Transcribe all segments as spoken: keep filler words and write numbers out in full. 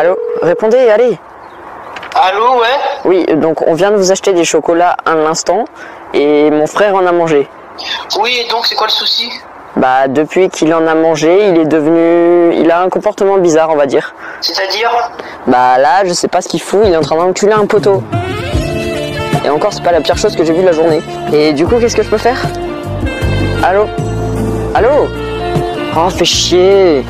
Allô? Répondez, allez. Allô, ouais? Oui, donc on vient de vous acheter des chocolats à l'instant et mon frère en a mangé. Oui, et donc c'est quoi le souci? Bah depuis qu'il en a mangé, il est devenu... Il a un comportement bizarre, on va dire. C'est-à-dire? Bah là, je sais pas ce qu'il fout, il est en train d'enculer un poteau. Et encore, c'est pas la pire chose que j'ai vue de la journée. Et du coup, qu'est-ce que je peux faire? Allô? Allô? Oh, fais chier.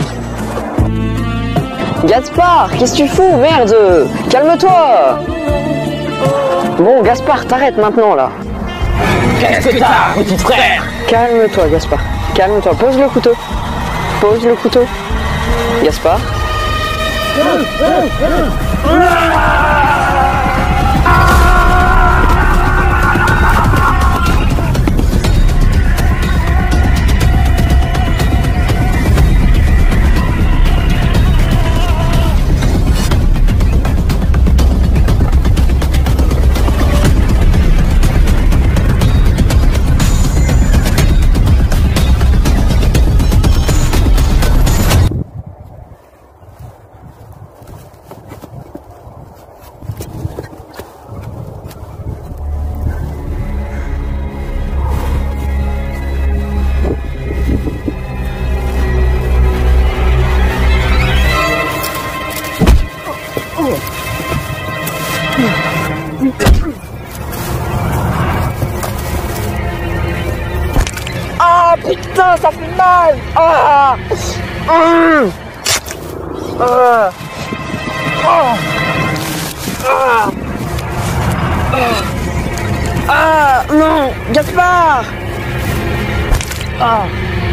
Gaspard, qu'est-ce que tu fous? Merde! Calme-toi! Bon, Gaspard, t'arrêtes maintenant, là. Qu'est-ce que t'as, petit frère? Calme-toi, Gaspard. Calme-toi. Pose le couteau. Pose le couteau. Gaspard. Ah putain, ça fait mal. Ah, ah, ah, ah, ah, ah, non, Gaspard. Ah.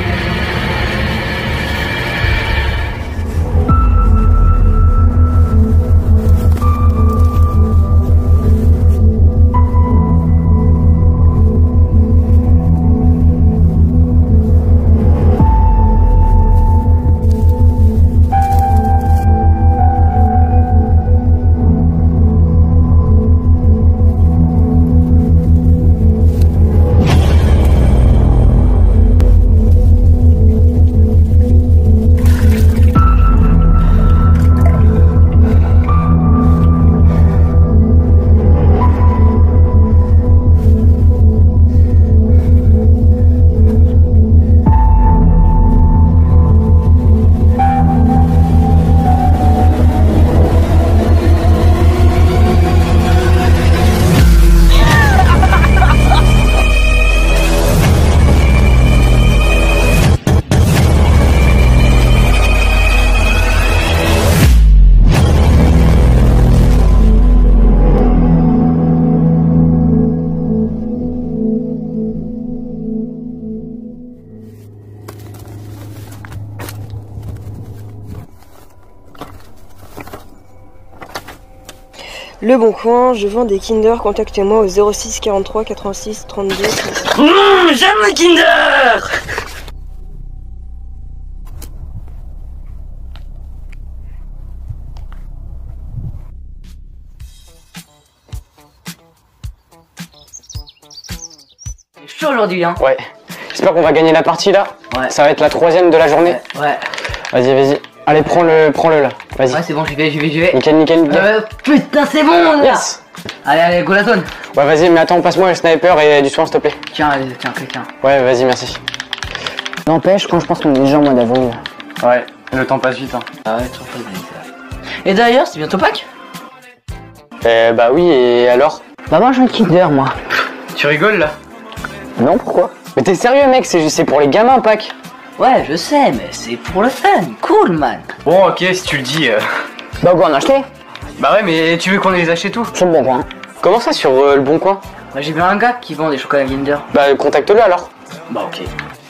Le Bon Coin, je vends des Kinder, contactez-moi au zéro six quarante-trois quatre-vingt-six trente-deux. Mmh, j'aime le Kinder. C'est chaud aujourd'hui, hein. Ouais. J'espère qu'on va gagner la partie là. Ouais. Ça va être la troisième de la journée. Ouais. ouais. Vas-y, vas-y. Allez, prends-le, prends-le là. Vas-y. Ouais, c'est bon, j'y vais, j'y vais, j'y vais. Nickel, nickel, nickel. Euh, putain, c'est bon, là. Yes. Allez, allez, go la zone. Ouais, vas-y, mais attends, passe-moi le sniper et du soin, s'il te plaît. Tiens, allez, tiens, tiens. Ouais, vas-y, merci. N'empêche, quand je pense qu'on est déjà en mode avril. Ouais, le temps passe vite, hein. Ah ouais, toujours pas bien ça. Et d'ailleurs, c'est bientôt Pâques? Eh bah oui, et alors? Bah moi, j'ai un Kinder, moi. Tu rigoles là? Non, pourquoi? Mais t'es sérieux, mec? C'est pour les gamins, Pâques. Ouais, je sais, mais c'est pour le fun. Cool, man. Bon, ok, si tu le dis. Euh... Bah, on va en acheter. Bah ouais, mais tu veux qu'on les achète tout? Sur le Bon Coin. Comment ça, sur euh, le Bon Coin? Bah, j'ai vu un gars qui vend des chocolats Kinder. Bah, contacte-le alors. Bah, ok.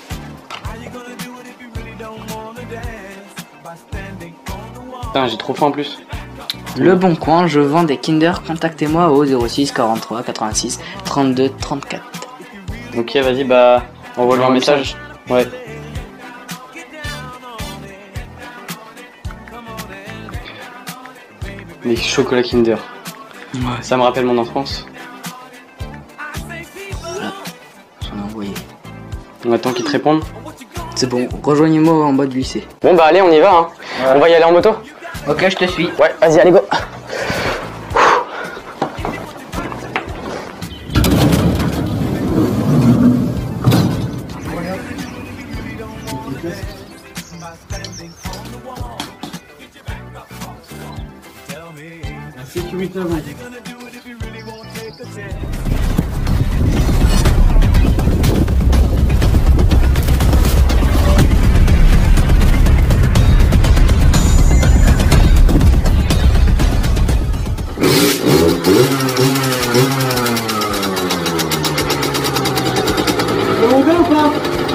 Putain, j'ai trop faim en plus. Le Bon Coin, je vends des Kinder, contactez-moi au zéro six quarante-trois quatre-vingt-six trente-deux trente-quatre. Ok, vas-y, bah, envoie-lui un message. Ouais. Les chocolats Kinder. Ouais. Ça me rappelle mon enfance. Voilà, j'en ai envoyé. On attend qu'ils te répondent. C'est bon, rejoignez-moi en bas du lycée. Bon bah allez, on y va, hein. Ouais. On va y aller en moto. Ok, je te suis. Ouais, vas-y, allez, go. La sécurité avant. C'est mon gars ou pas?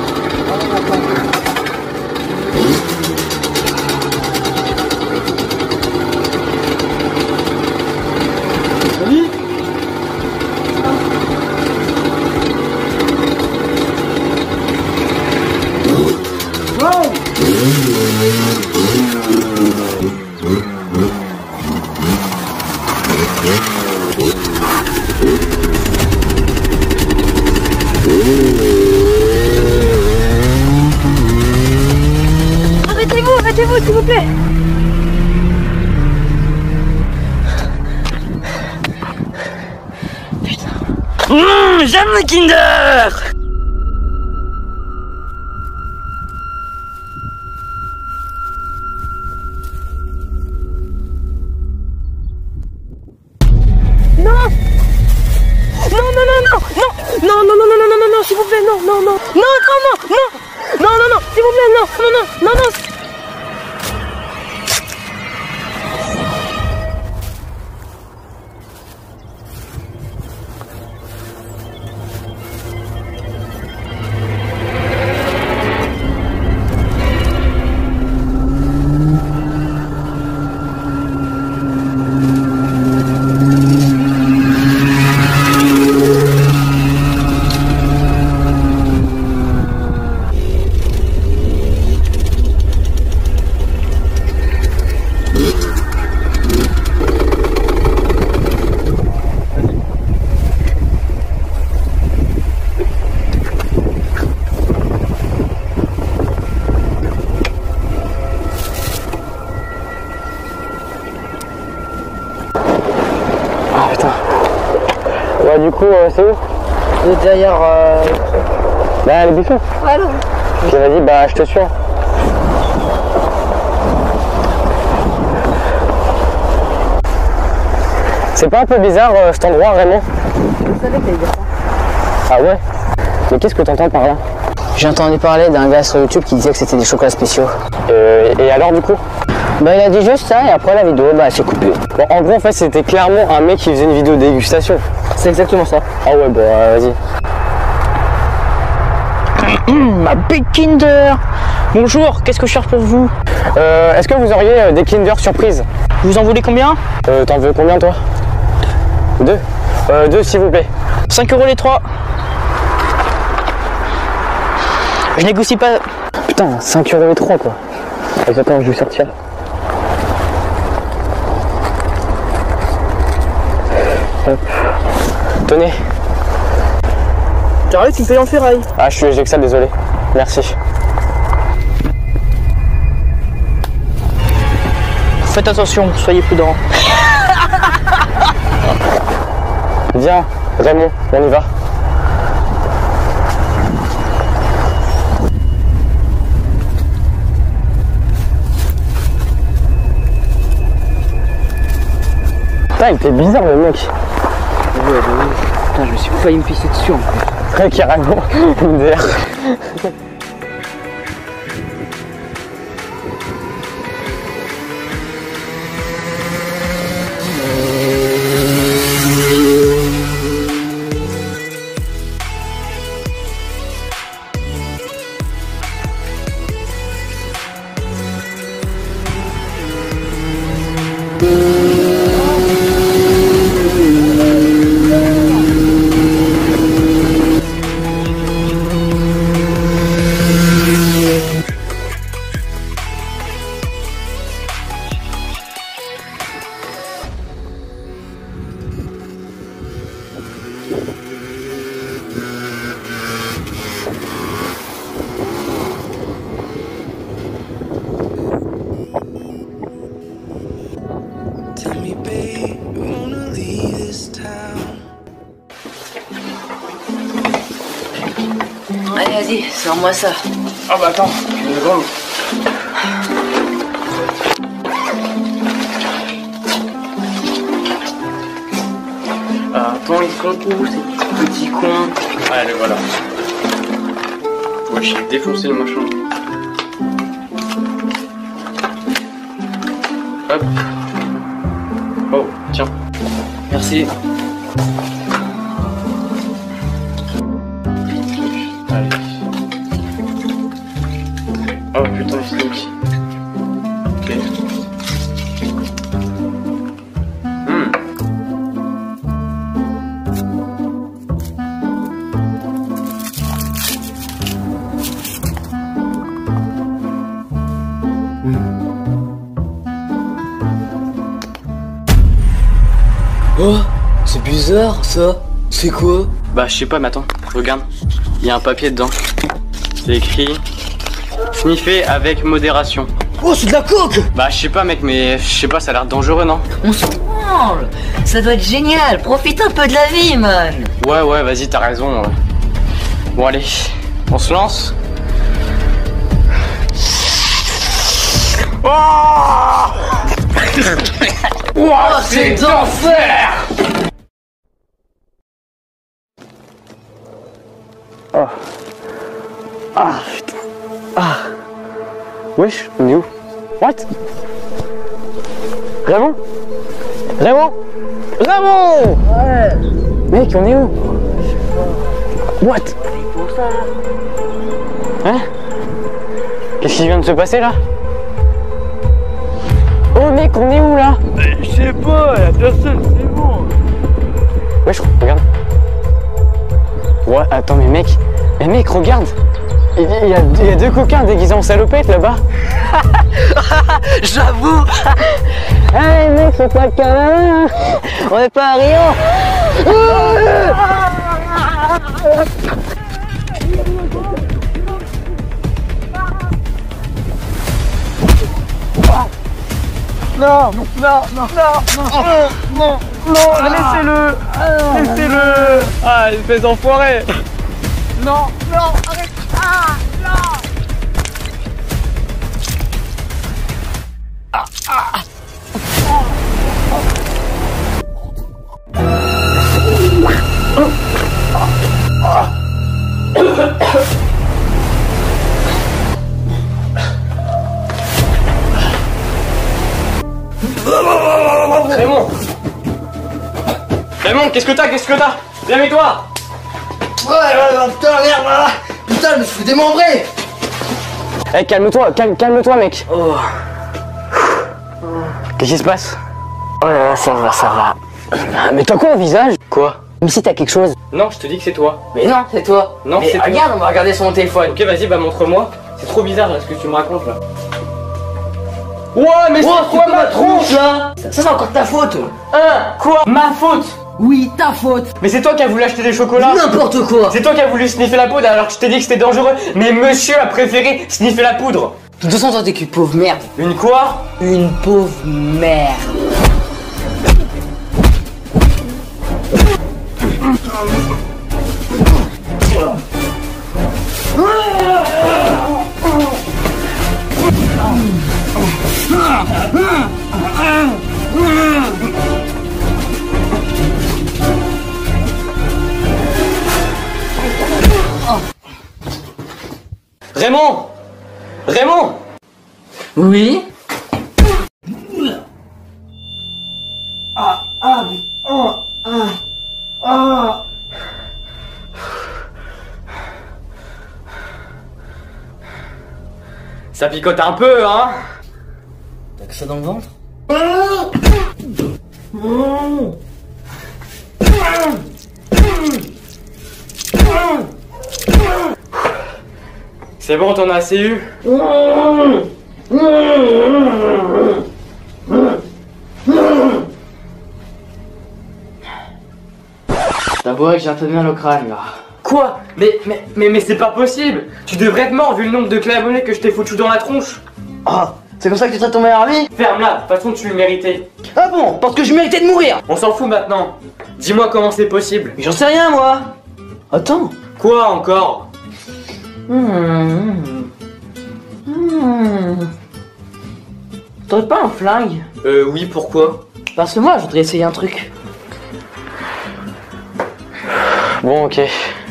Salut. Arrêtez-vous, arrêtez-vous, s'il vous plaît. Mmh, j'aime les Kinder. Non. Non, non, non, non, non, non, non, non, non, non, non, non, non, s'il vous plaît, non, non, non, non, non, non, non, non, non, non, s'il vous plaît, non, non, non, non, non. Ah putain. Ouais, du coup, euh, c'est où? C'est derrière. Euh... Bah, les buffets. Alors. Ok, vas-y, bah, je te suis. C'est pas un peu bizarre euh, cet endroit, vraiment? Je savais que t'allais dire ça. Ah ouais? Mais qu'est-ce que t'entends par là? J'ai entendu parler d'un gars sur YouTube qui disait que c'était des chocolats spéciaux. Euh, et alors, du coup? Bah, il a dit juste ça et après la vidéo, bah, c'est coupé. Bon, en gros, en fait, c'était clairement un mec qui faisait une vidéo de dégustation. C'est exactement ça. Ah ouais, bon, euh, vas-y. Mmh, ma Big Kinder. Bonjour, qu'est-ce que je cherche pour vous? Euh, est-ce que vous auriez euh, des Kinder surprises? Vous en voulez combien? Euh, t'en veux combien, toi? Deux? Euh, deux, s'il vous plaît. cinq euros les trois. Je négocie pas. Putain, cinq euros et trois, quoi. Attends, attends, je vais sortir. Hop. Tenez. T'arrêtes, tu me payes en ferraille. Ah, je suis j'ai que ça, désolé. Merci. Faites attention, soyez prudents. Viens, Raymond, on y va. Putain, il était bizarre, le mec. Ouais, bah oui. Putain, je me suis failli me pisser dessus en plus. Très carrément, une D R. vas-y, sors-moi ça. Ah bah attends, une seconde. Ah, attends, ils sont où ces petits cons? Ah, le voilà. Ouais, j'ai défoncé le machin. Hop. Oh, tiens. Merci. Allez. Oh putain, c'est donc. Ok. Hmm. Oh, c'est bizarre ça. C'est quoi? Bah je sais pas mais attends, regarde, il y a un papier dedans. C'est écrit sniffer avec modération. Oh, c'est de la coke. Bah je sais pas mec mais je sais pas, ça a l'air dangereux non? On se branle. Ça doit être génial. Profite un peu de la vie, man. Ouais ouais vas-y t'as raison. Ouais. Bon allez, on se lance. Oh, oh c'est d'enfer. Oh. Ah putain. Ah. Wesh, on est où? What? Raymond? Raymond? Raymond! Ouais. Mec, on est où? What? Hein? Qu'est-ce qui vient de se passer là? Oh mec, on est où là? Je sais pas, y'a personne, c'est bon. Wesh, regarde. Ouais, attends, mais mec, mais mec, regarde. Il y, y, a, il y a deux coquins déguisés en salopette là-bas. J'avoue. Hey mec, c'est pas le canard. On est pas à Rio. Non, non, non, non, non, non, non, laissez-le, laissez-le. Ah, espèce d'enfoiré. Non, non, arrête. Ah, non. Ah, ah. Raymond. Raymond, qu'est-ce que t'as? Qu'est-ce que t'as? Viens avec toi. Ouais, ouais, ouais, putain, merde, là. Putain, je me suis fait démembrer. Eh, hey, calme-toi, calme, calme-toi, mec. Oh. Qu'est-ce qui se passe? Oh là là, ça va, ça va. Ah, mais t'as quoi au visage? Quoi? Comme si t'as quelque chose. Non, je te dis que c'est toi. Mais non, c'est toi. Non, mais c'est toi. regarde, on va regarder sur mon téléphone. Ok, vas-y, bah montre-moi. C'est trop bizarre là, ce que tu me racontes là. Ouais, mais Oh, c'est quoi ma tronche là? Ça, c'est encore ta faute. Hein? Quoi? Ma faute? Oui, ta faute. Mais c'est toi qui as voulu acheter des chocolats. N'importe quoi. C'est toi qui as voulu sniffer la poudre alors que je t'ai dit que c'était dangereux. Mais monsieur a préféré sniffer la poudre. De toute façon, toi, t'es qu'une pauvre merde. Une quoi? Une pauvre merde. Raymond! Raymond! Oui? Ah, ah, oh, ah, ah. Ça picote un peu, hein? T'as que ça dans le ventre? C'est bon, t'en as assez eu? T'avouerais que j'ai un peu de mal au crâne là. Quoi? Mais, mais, mais, mais c'est pas possible! Tu devrais être mort vu le nombre de claironnets que je t'ai foutu dans la tronche! Ah, c'est comme ça que tu traites ton meilleur ami? Ferme-la, de toute façon tu le méritais. Ah bon? Parce que je méritais de mourir? On s'en fout maintenant. Dis-moi comment c'est possible. Mais j'en sais rien, moi. Attends. Quoi encore? Mmh. Mmh. T'aurais pas un flingue? Euh, oui, pourquoi? Parce que moi, je voudrais essayer un truc. Bon, ok.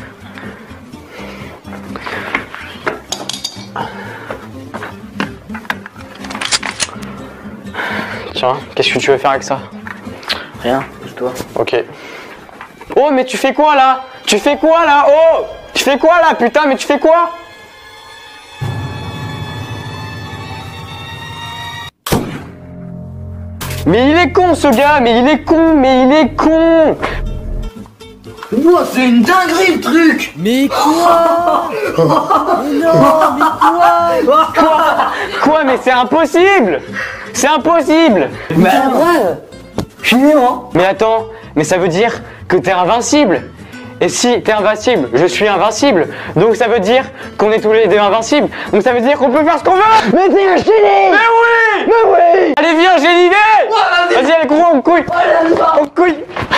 Tiens, qu'est-ce que tu veux faire avec ça? Rien, bouge-toi. Ok. Oh, mais tu fais quoi là? Tu fais quoi là? Oh! Tu fais quoi là, putain, mais tu fais quoi? Mais il est con ce gars, mais il est con, mais il est con! Moi, c'est une dinguerie le truc! Mais quoi? Mais non, mais quoi? Quoi? Quoi? Mais c'est impossible! C'est impossible! Mais vrai! Je suis hein? Mais attends, mais ça veut dire que t'es invincible! Et si t'es invincible, je suis invincible! Donc ça veut dire qu'on est tous les deux invincibles! Donc ça veut dire qu'on peut faire ce qu'on veut! Mais t'es un génie! Mais oui! Mais oui! Allez viens, j'ai l'idée! Ouais, vas-y. Vas-y, allez, cours, on couille! On couille!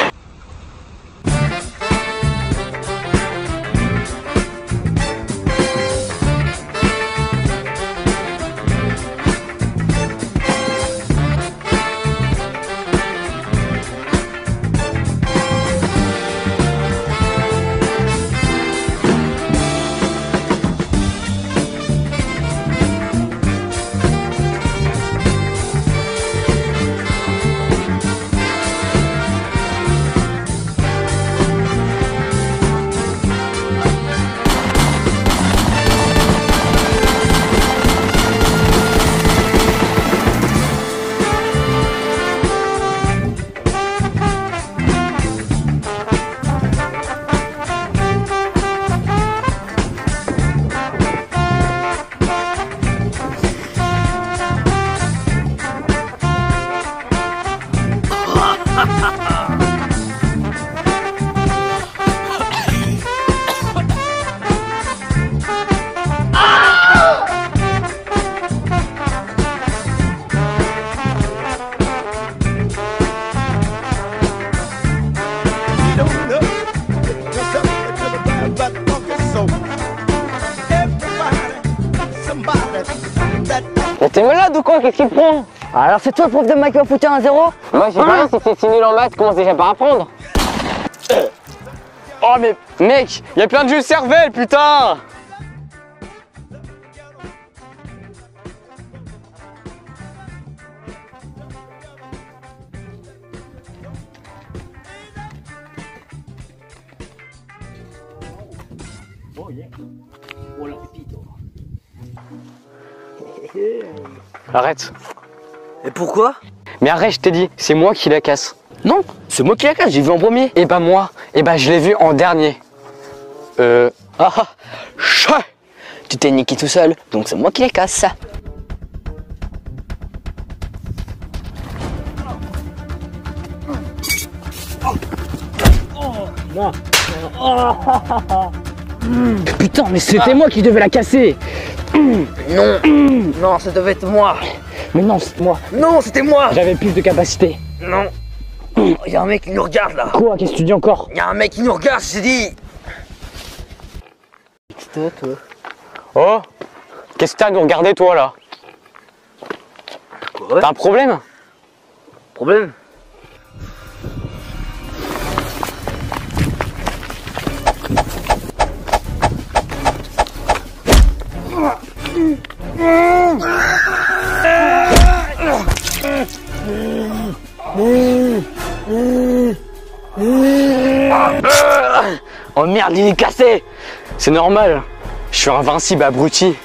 Mais t'es malade ou quoi? Qu'est-ce qu'il te prend? Alors c'est toi le prof de maths qui va foutre un zéro? Moi j'ai pas rien, si t'es si nul en maths, commence déjà par apprendre. Oh mais mec, y a plein de jeux de cervelle, putain! Arrête. Et pourquoi? Mais arrête, je t'ai dit, c'est moi qui la casse. Non, c'est moi qui la casse, j'ai vu en premier. Et bah moi, et bah je l'ai vu en dernier. Euh... Ah ah, chat. Tu t'es niqué tout seul, donc c'est moi qui les casse. Putain, mais c'était moi qui devais la casser. Non, non, ça devait être moi. Mais non, c'est moi. Non, c'était moi. J'avais plus de capacité. Non. Il y a un mec qui nous regarde là. Quoi? Qu'est-ce que tu dis encore? Il y a un mec qui nous regarde, je t'ai dit. Toi, toi. Oh, qu'est-ce que t'as à nous regarder toi là? Ouais. T'as un problème? Problème? Oh merde, il est cassé! C'est normal, je suis invincible, abruti.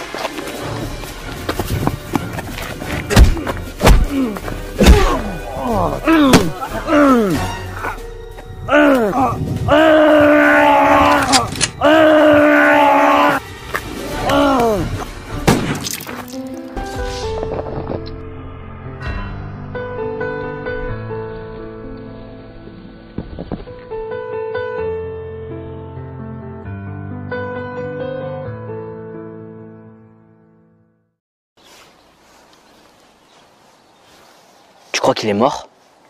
Tu crois qu'il est mort?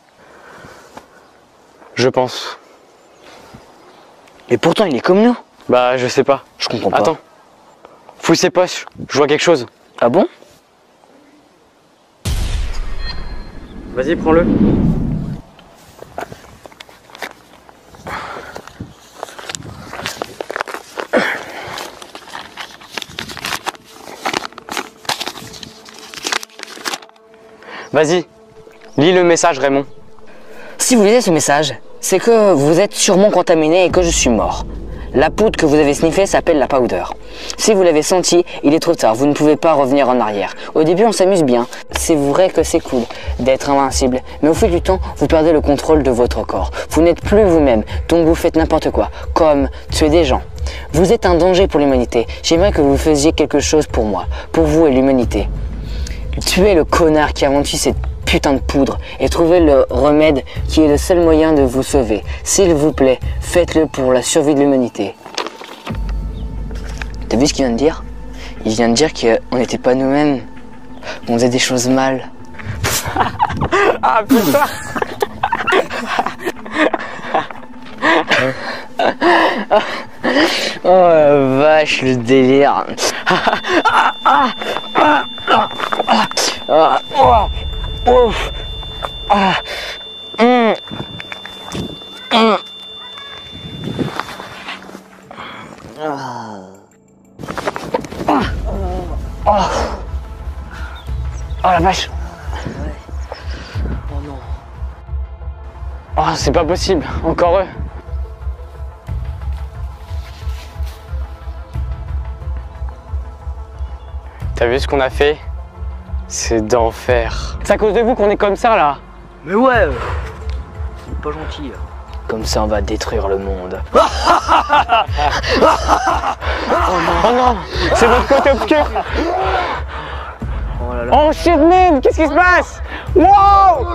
Je pense. Et pourtant il est comme nous. Bah je sais pas. Je comprends pas. Attends. Fouille ses poches, je vois quelque chose. Ah bon? Vas-y, prends-le. Vas-y, lis le message, Raymond. Si vous lisez ce message, c'est que vous êtes sûrement contaminé et que je suis mort. La poudre que vous avez sniffée s'appelle la powder. Si vous l'avez sentie, il est trop tard, vous ne pouvez pas revenir en arrière. Au début, on s'amuse bien. C'est vrai que c'est cool d'être invincible, mais au fil du temps, vous perdez le contrôle de votre corps. Vous n'êtes plus vous-même, donc vous faites n'importe quoi, comme tuer des gens. Vous êtes un danger pour l'humanité. J'aimerais que vous faisiez quelque chose pour moi, pour vous et l'humanité. Tuez le connard qui a inventé cette putain de poudre et trouvez le remède qui est le seul moyen de vous sauver. S'il vous plaît, faites-le pour la survie de l'humanité. T'as vu ce qu'il vient de dire? Il vient de dire qu'on n'était pas nous-mêmes, on faisait des choses mal. Ah putain. Oh la vache, le délire. Ouf. Ah. Mmh. Mmh. Ah. Ah. Oh. Oh la vache. Oh non. Oh, c'est pas possible, encore eux. T'as vu ce qu'on a fait? C'est d'enfer. C'est à cause de vous qu'on est comme ça là. Mais ouais, c'est pas gentil. Comme ça, on va détruire le monde. Oh non, oh non, c'est votre côté obscur. Oh là là. Oh shit man, qu'est-ce qui se passe? Wow.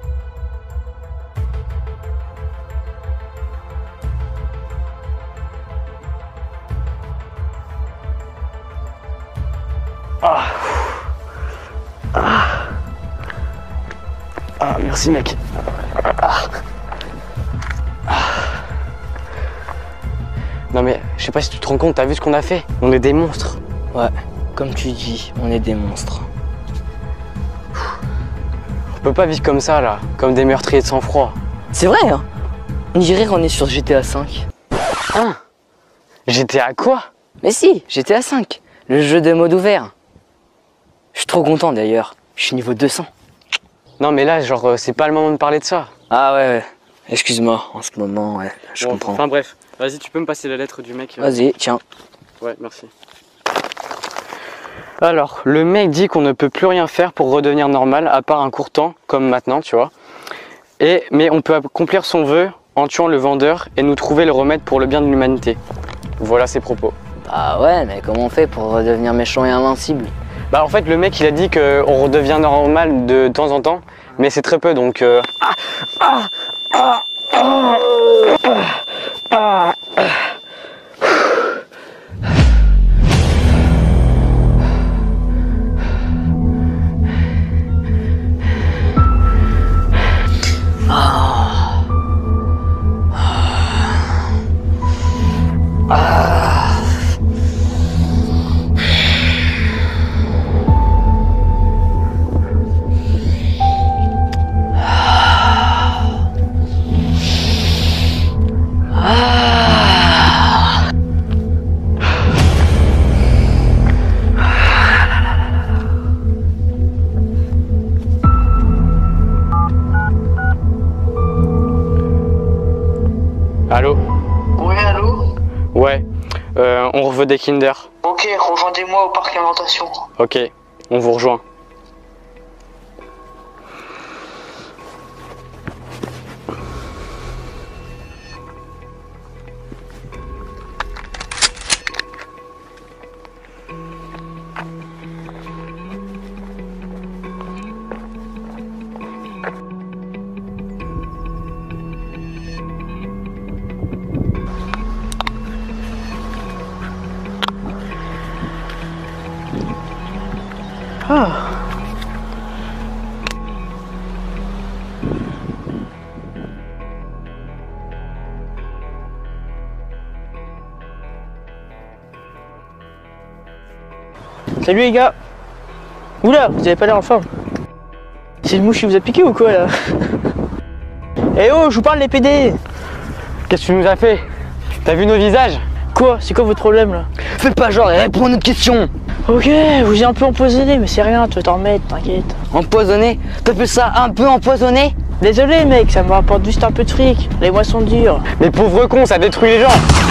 Ah. Ah. Ah, merci mec. Ah. Ah. Non mais, je sais pas si tu te rends compte, t'as vu ce qu'on a fait? On est des monstres. Ouais, comme tu dis, on est des monstres. On peut pas vivre comme ça là, comme des meurtriers de sang-froid. C'est vrai, hein? On dirait qu'on est sur G T A cinq. Hein? G T A quoi? Mais si, G T A cinq, le jeu de mode ouvert. Je suis trop content d'ailleurs, je suis niveau deux cents. Non mais là, genre, euh, c'est pas le moment de parler de ça. Ah ouais, ouais. Excuse-moi, en ce moment, ouais, je Bon, comprends. Enfin bref, vas-y, tu peux me passer la lettre du mec. euh. Vas-y, tiens. Ouais, merci. Alors, le mec dit qu'on ne peut plus rien faire pour redevenir normal, à part un court temps, comme maintenant, tu vois. Et, mais on peut accomplir son vœu en tuant le vendeur et nous trouver le remède pour le bien de l'humanité. Voilà ses propos. Ah ouais, mais comment on fait pour redevenir méchant et invincible? Bah en fait, le mec il a dit qu'on redevient normal de temps en temps, mais c'est très peu, donc... Euh... Ah, ah, ah, ah, ah, ah. Allô? Oui, allô? Ouais, euh, on reveut des Kinder. Ok, rejoignez-moi au parc Inventation. Ok, on vous rejoint. Ah. Salut les gars. Oula, vous avez pas l'air en forme. C'est une mouche qui vous a piqué ou quoi là? Eh oh, je vous parle les P D. Qu'est-ce que tu nous as fait? T'as vu nos visages? Quoi? C'est quoi votre problème là? Fais pas genre et réponds à notre question. Ok, vous êtes un peu empoisonné, mais c'est rien, tu vas t'en remettre, t'inquiète. Empoisonné? T'appelles ça un peu empoisonné? Désolé mec, ça me rapporte juste un peu de fric. Les mois sont durs. Mais pauvre con, ça détruit les gens.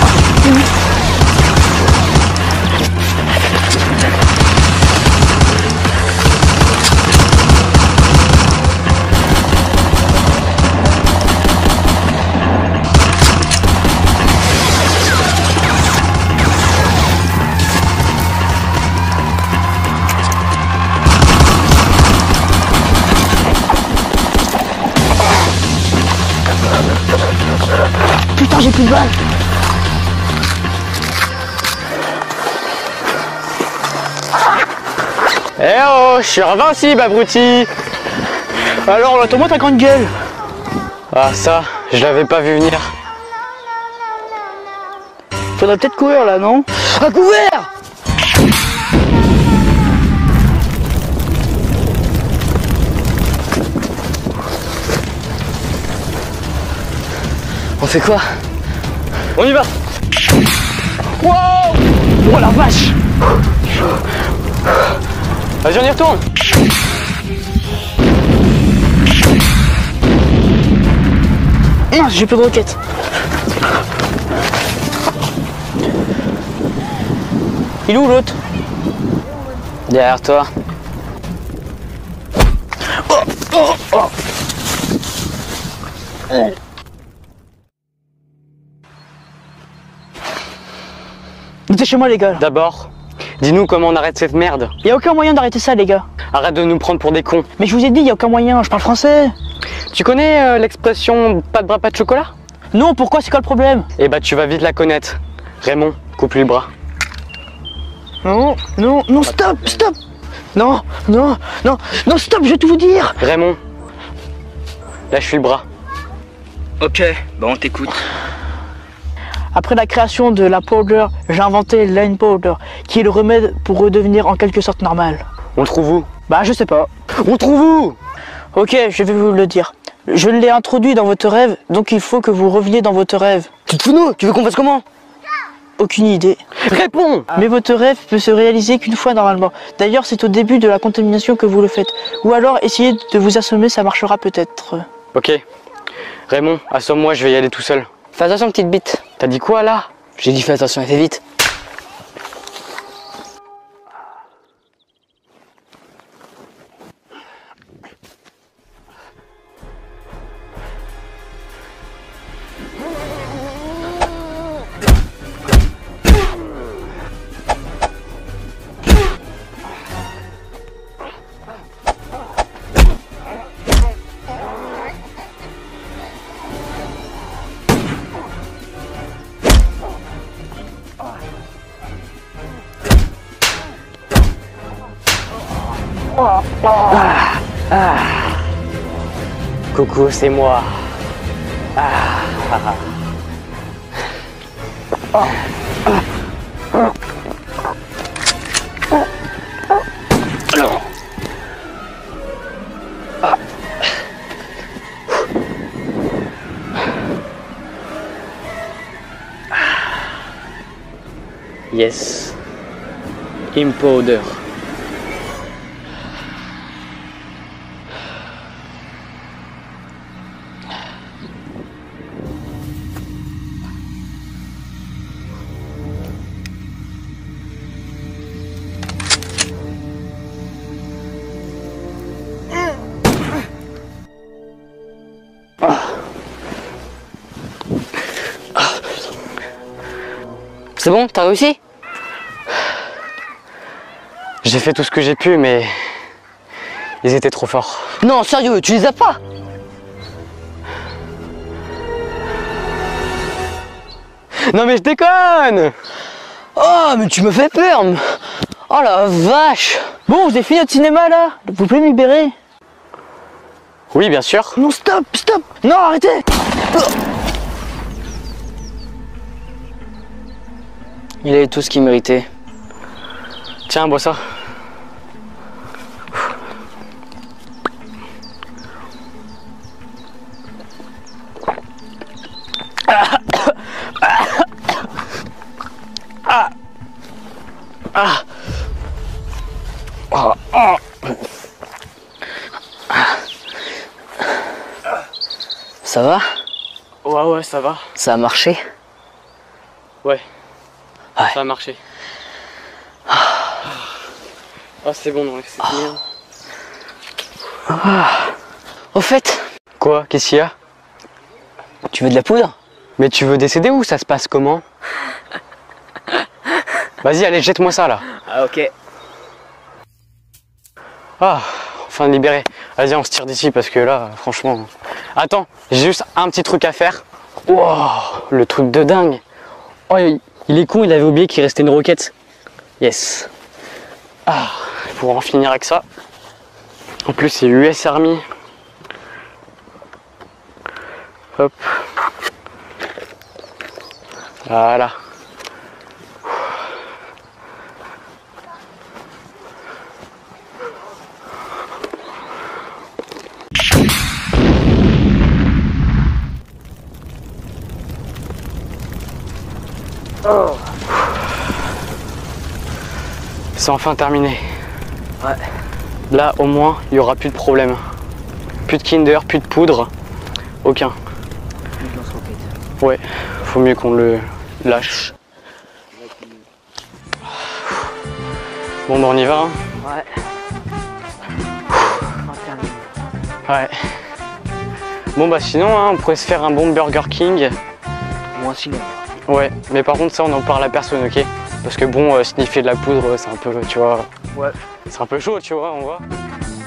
Putain, j'ai plus de balles. Eh oh, je suis invincible, abruti. Alors, là, toi, ta grande gueule. Ah ça, je l'avais pas vu venir. Faudrait peut-être courir là, non? À couvert! On fait quoi? On y va. Wow! Oh la vache! Vas-y, on y retourne. Non, j'ai plus de roquettes. Il est où l'autre? Derrière toi. Oh, oh, oh. Venez chez moi les gars. D'abord, dis-nous comment on arrête cette merde. Y a aucun moyen d'arrêter ça les gars. Arrête de nous prendre pour des cons. Mais je vous ai dit, y a aucun moyen, je parle français. Tu connais euh, l'expression pas de bras, pas de chocolat? Non, pourquoi? C'est quoi le problème? Eh bah tu vas vite la connaître. Raymond, coupe-lui le bras. Non, non, non, stop, stop. Non, non, non, non, stop, je vais tout vous dire. Raymond, lâche-lui le bras. Ok, bon, on t'écoute. Après la création de la powder, j'ai inventé l'Line Powder, qui est le remède pour redevenir en quelque sorte normal. On le trouve où? Bah je sais pas. On le trouve où? Ok, je vais vous le dire. Je l'ai introduit dans votre rêve, donc il faut que vous reveniez dans votre rêve. Tu te fous nous? Tu veux qu'on fasse comment? Aucune idée. Réponds! Mais votre rêve peut se réaliser qu'une fois normalement. D'ailleurs, c'est au début de la contamination que vous le faites. Ou alors, essayez de vous assommer, ça marchera peut-être. Ok. Raymond, assomme-moi, je vais y aller tout seul. Fais attention, petite bite. T'as dit quoi là? J'ai dit fais attention et fais vite. Ah, ah. Coucou, c'est moi. Ah, ah. Oh. Ah. Alors. Ah. Yes. Impowder. C'est bon, t'as réussi? J'ai fait tout ce que j'ai pu, mais ils étaient trop forts. Non, sérieux, tu les as pas? Non mais je déconne! Oh, mais tu me fais peur! Oh la vache! Bon, vous avez fini notre cinéma là? Vous pouvez me libérer? Oui, bien sûr. Non, stop, stop! Non, arrêtez! Il avait tout ce qu'il méritait. Tiens, bois ça. Ah. Ah. Oh, oh. Ça va? Ouais, ouais, ça va. Ça a marché? Ouais. Ouais. Ça a marché. Oh, c'est bon, non, c'est bien. Ah. Au fait, Quoi? Qu'est-ce qu'il y a? tu veux de la poudre? Mais tu veux décéder ou ça se passe comment? Vas-y, allez, jette-moi ça là. Ah ok. Ah, enfin libéré. Vas-y, on se tire d'ici parce que là, franchement... Attends, j'ai juste un petit truc à faire. Wow, le truc de dingue. Oh, il est con, il avait oublié qu'il restait une roquette. Yes. Ah, pour en finir avec ça. En plus, c'est U S Army. Hop. Voilà. Oh. C'est enfin terminé. Ouais. Là, au moins, il n'y aura plus de problème. Plus de Kinder, plus de poudre. Aucun. Ouais, faut mieux qu'on le lâche. Bon, bah on y va. Hein. Ouais. Ouais. Bon, bah sinon, hein, on pourrait se faire un bon Burger King. Moi sinon. Ouais, mais par contre, ça, on en parle à personne, ok? Parce que bon, euh, sniffer de la poudre, c'est un peu, tu vois. Ouais. C'est un peu chaud, tu vois, on voit.